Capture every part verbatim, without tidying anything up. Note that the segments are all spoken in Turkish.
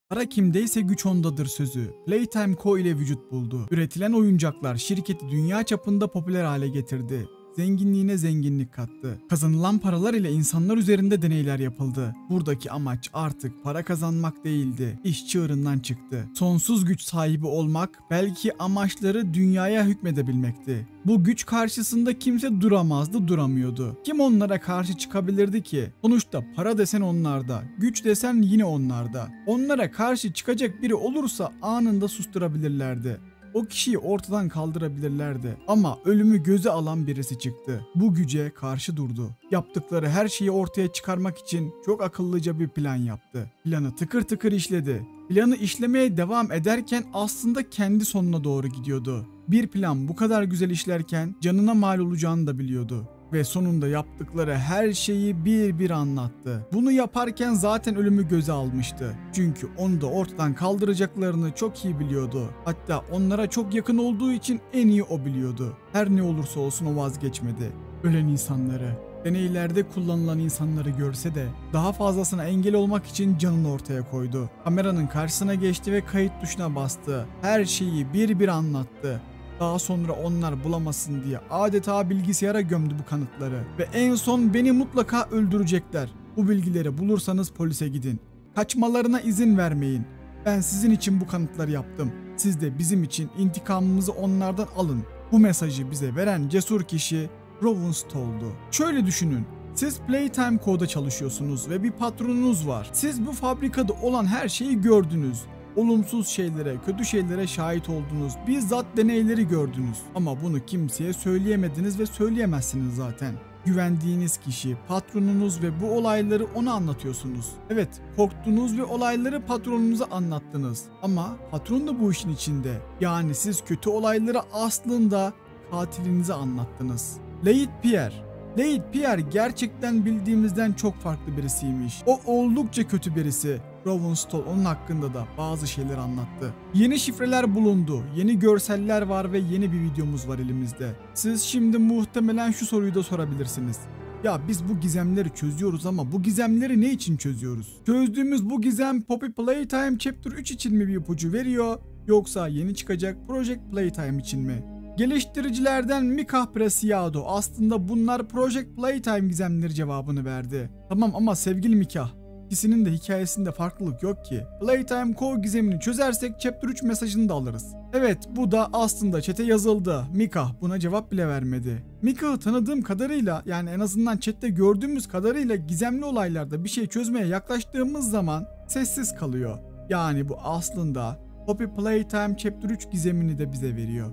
Para kimdeyse güç ondadır sözü Playtime Co ile vücut buldu. Üretilen oyuncaklar şirketi dünya çapında popüler hale getirdi. Zenginliğine zenginlik kattı. Kazanılan paralar ile insanlar üzerinde deneyler yapıldı. Buradaki amaç artık para kazanmak değildi. İş çığırından çıktı. Sonsuz güç sahibi olmak belki amaçları dünyaya hükmedebilmekti. Bu güç karşısında kimse duramazdı, duramıyordu. Kim onlara karşı çıkabilirdi ki? Sonuçta para desen onlarda, güç desen yine onlarda. Onlara karşı çıkacak biri olursa anında susturabilirlerdi. O kişiyi ortadan kaldırabilirlerdi. Ama ölümü göze alan birisi çıktı. Bu güce karşı durdu. Yaptıkları her şeyi ortaya çıkarmak için çok akıllıca bir plan yaptı. Planı tıkır tıkır işledi. Planı işlemeye devam ederken aslında kendi sonuna doğru gidiyordu. Bir plan bu kadar güzel işlerken canına mal olacağını da biliyordu. Ve sonunda yaptıkları her şeyi bir bir anlattı. Bunu yaparken zaten ölümü göze almıştı. Çünkü onu da ortadan kaldıracaklarını çok iyi biliyordu. Hatta onlara çok yakın olduğu için en iyi o biliyordu. Her ne olursa olsun o vazgeçmedi. Ölen insanları, deneylerde kullanılan insanları görse de daha fazlasına engel olmak için canını ortaya koydu. Kameranın karşısına geçti ve kayıt tuşuna bastı. Her şeyi bir bir anlattı. Daha sonra onlar bulamasın diye adeta bilgisayara gömdü bu kanıtları. Ve en son beni mutlaka öldürecekler. Bu bilgileri bulursanız polise gidin. Kaçmalarına izin vermeyin. Ben sizin için bu kanıtları yaptım. Siz de bizim için intikamımızı onlardan alın. Bu mesajı bize veren cesur kişi Ravenstall'du. Şöyle düşünün. Siz Playtime Co'da çalışıyorsunuz ve bir patronunuz var. Siz bu fabrikada olan her şeyi gördünüz. Olumsuz şeylere, kötü şeylere şahit oldunuz. Bizzat deneyleri gördünüz. Ama bunu kimseye söyleyemediniz ve söyleyemezsiniz zaten. Güvendiğiniz kişi, patronunuz ve bu olayları ona anlatıyorsunuz. Evet, korktunuz ve olayları patronunuza anlattınız. Ama patron da bu işin içinde. Yani siz kötü olayları aslında katilinize anlattınız. Leit Pierre. Leit Pierre gerçekten bildiğimizden çok farklı birisiymiş. O oldukça kötü birisi. Ravenstall onun hakkında da bazı şeyler anlattı. Yeni şifreler bulundu, yeni görseller var ve yeni bir videomuz var elimizde. Siz şimdi muhtemelen şu soruyu da sorabilirsiniz. Ya biz bu gizemleri çözüyoruz ama bu gizemleri ne için çözüyoruz? Çözdüğümüz bu gizem Poppy Playtime Chapter üç için mi bir ipucu veriyor? Yoksa yeni çıkacak Project Playtime için mi? Geliştiricilerden Micah Preciado aslında bunlar Project Playtime gizemleri cevabını verdi. Tamam ama sevgili Micah, İkisinin de hikayesinde farklılık yok ki. Playtime Co gizemini çözersek Chapter üç mesajını da alırız. Evet, bu da aslında chat'e yazıldı. Micah buna cevap bile vermedi. Micah'ı tanıdığım kadarıyla, yani en azından chat'te gördüğümüz kadarıyla gizemli olaylarda bir şey çözmeye yaklaştığımız zaman sessiz kalıyor. Yani bu aslında Poppy Playtime Chapter üç gizemini de bize veriyor.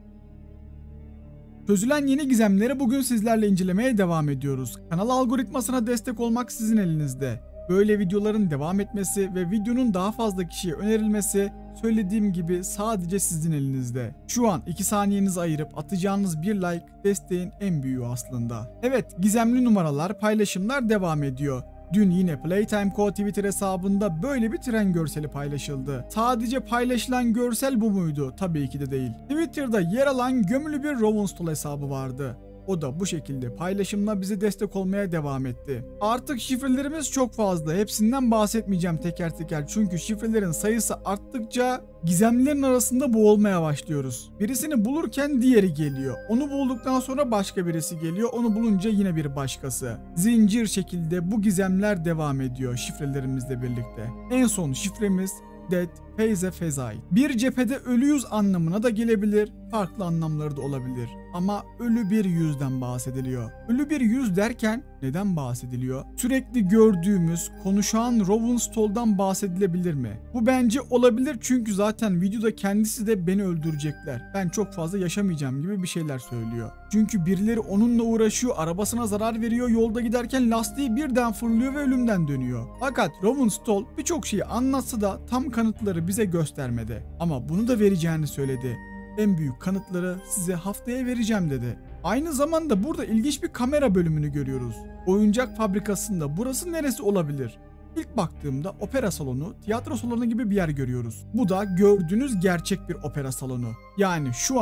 Çözülen yeni gizemleri bugün sizlerle incelemeye devam ediyoruz. Kanal algoritmasına destek olmak sizin elinizde. Böyle videoların devam etmesi ve videonun daha fazla kişiye önerilmesi söylediğim gibi sadece sizin elinizde. Şu an iki saniyenizi ayırıp atacağınız bir like desteğin en büyüğü aslında. Evet, gizemli numaralar, paylaşımlar devam ediyor. Dün yine Playtime Co Twitter hesabında böyle bir tren görseli paylaşıldı. Sadece paylaşılan görsel bu muydu? Tabii ki de değil. Twitter'da yer alan gömülü bir Ravenstall hesabı vardı. O da bu şekilde paylaşımla bize destek olmaya devam etti. Artık şifrelerimiz çok fazla. Hepsinden bahsetmeyeceğim teker teker. Çünkü şifrelerin sayısı arttıkça gizemlilerin arasında boğulmaya başlıyoruz. Birisini bulurken diğeri geliyor. Onu bulduktan sonra başka birisi geliyor. Onu bulunca yine bir başkası. Zincir şekilde bu gizemler devam ediyor şifrelerimizle birlikte. En son şifremiz Dead Phase Phasai. Bir cephede ölüyüz anlamına da gelebilir, farklı anlamları da olabilir. Ama ölü bir yüzden bahsediliyor. Ölü bir yüz derken neden bahsediliyor? Sürekli gördüğümüz, konuşan Ravenstall'dan bahsedilebilir mi? Bu bence olabilir çünkü zaten videoda kendisi de beni öldürecekler, ben çok fazla yaşamayacağım gibi bir şeyler söylüyor. Çünkü birileri onunla uğraşıyor, arabasına zarar veriyor, yolda giderken lastiği birden fırlıyor ve ölümden dönüyor. Fakat Ravenstall birçok şeyi anlatsa da tam kanıtları bize göstermedi. Ama bunu da vereceğini söyledi. En büyük kanıtları size haftaya vereceğim dedi. Aynı zamanda burada ilginç bir kamera bölümünü görüyoruz. Oyuncak fabrikasında burası neresi olabilir? İlk baktığımda opera salonu, tiyatro salonu gibi bir yer görüyoruz. Bu da gördüğünüz gerçek bir opera salonu. Yani şu an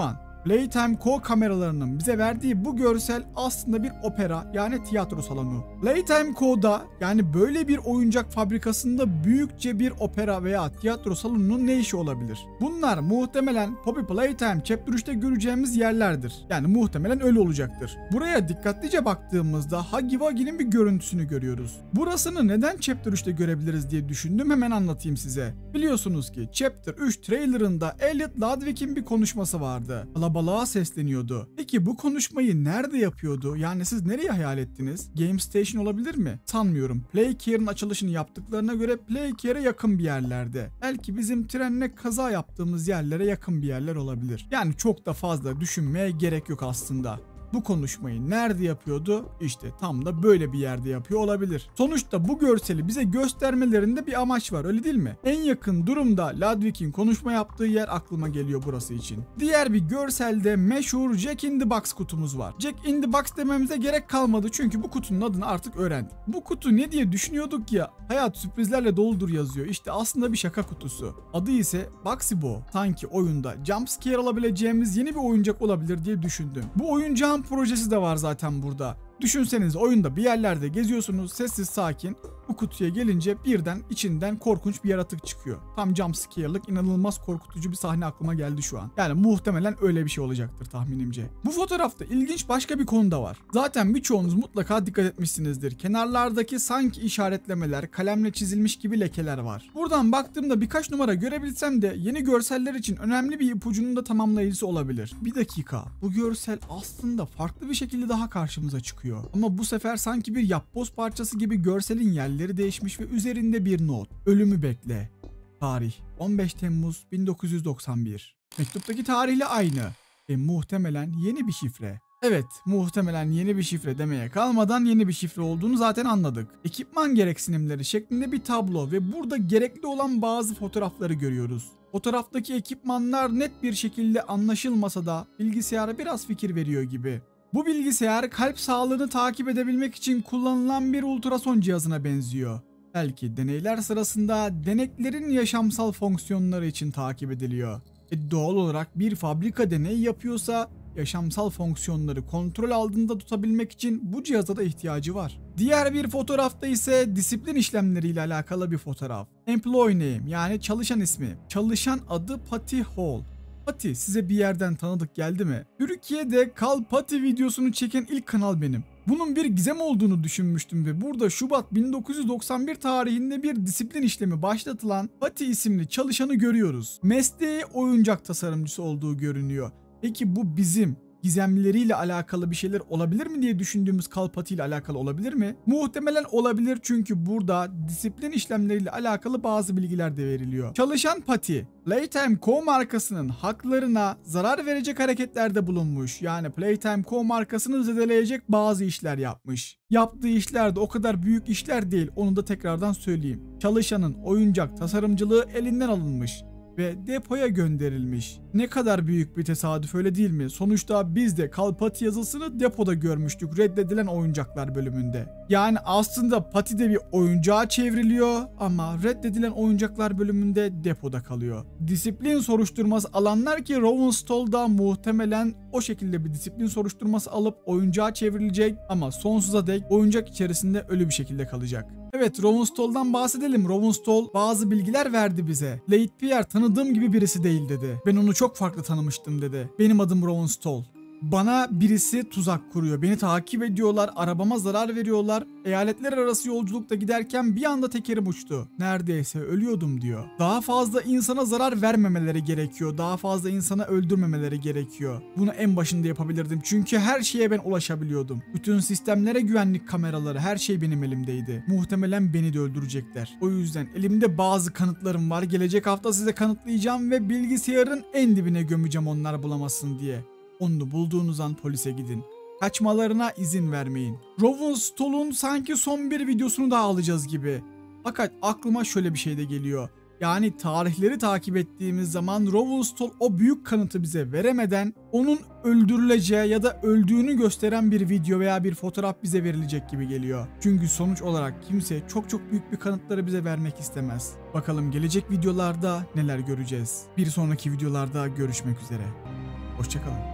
Playtime Co kameralarının bize verdiği bu görsel aslında bir opera, yani tiyatro salonu. Playtime Co'da, yani böyle bir oyuncak fabrikasında büyükçe bir opera veya tiyatro salonunun ne işi olabilir? Bunlar muhtemelen Poppy Playtime Chapter üçte göreceğimiz yerlerdir. Yani muhtemelen öyle olacaktır. Buraya dikkatlice baktığımızda Huggy Wuggy'nin bir görüntüsünü görüyoruz. Burasını neden Chapter üçte görebiliriz diye düşündüm, hemen anlatayım size. Biliyorsunuz ki Chapter üç trailerında Elliot Ludwig'in bir konuşması vardı. Alabalığa sesleniyordu. Peki bu konuşmayı nerede yapıyordu? Yani siz nereye hayal ettiniz? Game Station olabilir mi? Sanmıyorum. Playcare'ın açılışını yaptıklarına göre Playcare'e yakın bir yerlerde. Belki bizim trenle kaza yaptığımız yerlere yakın bir yerler olabilir. Yani çok da fazla düşünmeye gerek yok aslında. Bu konuşmayı nerede yapıyordu? İşte tam da böyle bir yerde yapıyor olabilir. Sonuçta bu görseli bize göstermelerinde bir amaç var, öyle değil mi? En yakın durumda Ludwig'in konuşma yaptığı yer aklıma geliyor burası için. Diğer bir görselde meşhur Jack in the Box kutumuz var. Jack in the Box dememize gerek kalmadı çünkü bu kutunun adını artık öğrendik. Bu kutu ne diye düşünüyorduk ya? Hayat sürprizlerle doludur yazıyor. İşte aslında bir şaka kutusu. Adı ise Boxy Bo. Sanki oyunda jumpscare alabileceğimiz yeni bir oyuncak olabilir diye düşündüm. Bu oyuncağın projesi de var zaten burada. Düşünseniz oyunda bir yerlerde geziyorsunuz, sessiz sakin, bu kutuya gelince birden içinden korkunç bir yaratık çıkıyor. Tam jumpscare'lık inanılmaz korkutucu bir sahne aklıma geldi şu an. Yani muhtemelen öyle bir şey olacaktır tahminimce. Bu fotoğrafta ilginç başka bir konu da var. Zaten birçoğunuz mutlaka dikkat etmişsinizdir. Kenarlardaki sanki işaretlemeler, kalemle çizilmiş gibi lekeler var. Buradan baktığımda birkaç numara görebilsem de yeni görseller için önemli bir ipucunun da tamamlayıcısı olabilir. Bir dakika, bu görsel aslında farklı bir şekilde daha karşımıza çıkıyor. Ama bu sefer sanki bir yapboz parçası gibi görselin yerleri değişmiş ve üzerinde bir not. Ölümü bekle. Tarih on beş Temmuz bin dokuz yüz doksan bir. Mektuptaki tarihle aynı. Ve muhtemelen yeni bir şifre. Evet, muhtemelen yeni bir şifre demeye kalmadan yeni bir şifre olduğunu zaten anladık. Ekipman gereksinimleri şeklinde bir tablo ve burada gerekli olan bazı fotoğrafları görüyoruz. Fotoğraftaki ekipmanlar net bir şekilde anlaşılmasa da bilgisayara biraz fikir veriyor gibi. Bu bilgisayar kalp sağlığını takip edebilmek için kullanılan bir ultrason cihazına benziyor. Belki deneyler sırasında deneklerin yaşamsal fonksiyonları için takip ediliyor. E doğal olarak bir fabrika deneyi yapıyorsa yaşamsal fonksiyonları kontrol altında tutabilmek için bu cihaza da ihtiyacı var. Diğer bir fotoğrafta ise disiplin işlemleriyle alakalı bir fotoğraf. Employee name, yani çalışan ismi. Çalışan adı Patty Hall. Patty size bir yerden tanıdık geldi mi? Türkiye'de Kal Patty videosunu çeken ilk kanal benim. Bunun bir gizem olduğunu düşünmüştüm ve burada Şubat bin dokuz yüz doksan bir tarihinde bir disiplin işlemi başlatılan Patty isimli çalışanı görüyoruz. Mesleği oyuncak tasarımcısı olduğu görünüyor. Peki bu bizim gizemleriyle alakalı bir şeyler olabilir mi diye düşündüğümüz Kal Patty ile alakalı olabilir mi? Muhtemelen olabilir çünkü burada disiplin işlemleriyle alakalı bazı bilgiler de veriliyor. Çalışan Patty, Playtime Co markasının haklarına zarar verecek hareketlerde bulunmuş. Yani Playtime Co markasını zedeleyecek bazı işler yapmış. Yaptığı işler de o kadar büyük işler değil, onu da tekrardan söyleyeyim. Çalışanın oyuncak tasarımcılığı elinden alınmış ve depoya gönderilmiş. Ne kadar büyük bir tesadüf, öyle değil mi? Sonuçta biz de Kal Patty yazısını depoda görmüştük reddedilen oyuncaklar bölümünde. Yani aslında Patty de bir oyuncağa çevriliyor ama reddedilen oyuncaklar bölümünde depoda kalıyor. Disiplin soruşturması alanlar ki Ravenstall'da muhtemelen o şekilde bir disiplin soruşturması alıp oyuncağa çevrilecek ama sonsuza dek oyuncak içerisinde ölü bir şekilde kalacak. Evet, Ravenstall'dan bahsedelim. Ravenstall bazı bilgiler verdi bize. Late Pierre tanıdığım gibi birisi değil dedi. Ben onu çok farklı tanımıştım dedi. Benim adım Ravenstall. Bana birisi tuzak kuruyor. Beni takip ediyorlar. Arabama zarar veriyorlar. Eyaletler arası yolculukta giderken bir anda tekerim uçtu. Neredeyse ölüyordum diyor. Daha fazla insana zarar vermemeleri gerekiyor. Daha fazla insana öldürmemeleri gerekiyor. Bunu en başında yapabilirdim. Çünkü her şeye ben ulaşabiliyordum. Bütün sistemlere, güvenlik kameraları, her şey benim elimdeydi. Muhtemelen beni de öldürecekler. O yüzden elimde bazı kanıtlarım var. Gelecek hafta size kanıtlayacağım ve bilgisayarın en dibine gömeceğim onlar bulamasın diye. Onu bulduğunuz an polise gidin. Kaçmalarına izin vermeyin. Ravenstall'un sanki son bir videosunu daha alacağız gibi. Fakat aklıma şöyle bir şey de geliyor. Yani tarihleri takip ettiğimiz zaman Ravenstall o büyük kanıtı bize veremeden onun öldürüleceği ya da öldüğünü gösteren bir video veya bir fotoğraf bize verilecek gibi geliyor. Çünkü sonuç olarak kimse çok çok büyük bir kanıtları bize vermek istemez. Bakalım gelecek videolarda neler göreceğiz. Bir sonraki videolarda görüşmek üzere. Hoşçakalın.